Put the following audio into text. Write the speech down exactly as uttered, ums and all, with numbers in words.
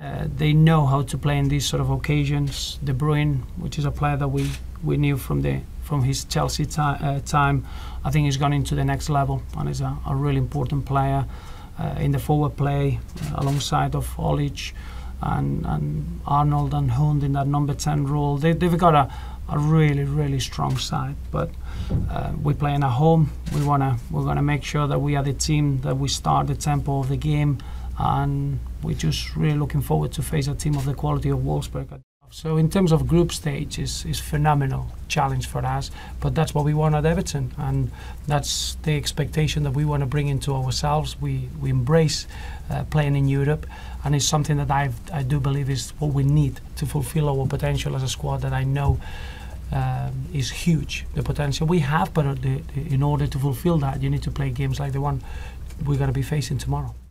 Uh, they know how to play in these sort of occasions. De Bruyne, which is a player that we, we knew from the from his Chelsea ti uh, time, I think he's gone into the next level and is a, a really important player uh, in the forward play uh, alongside of Olic and, and Arnold and Hund in that number ten role. They, they've got a, a really really strong side, but uh, we're playing at home. We wanna we're gonna make sure that we are the team that we start the tempo of the game, and we're just really looking forward to face a team of the quality of Wolfsburg. So in terms of group stage, is is phenomenal challenge for us, but that's what we want at Everton, and that's the expectation that we want to bring into ourselves. We we embrace uh, playing in Europe, and it's something that I I do believe is what we need to fulfill our potential as a squad that I know um, is huge. The potential we have, but the, the, in order to fulfill that, you need to play games like the one we're going to be facing tomorrow.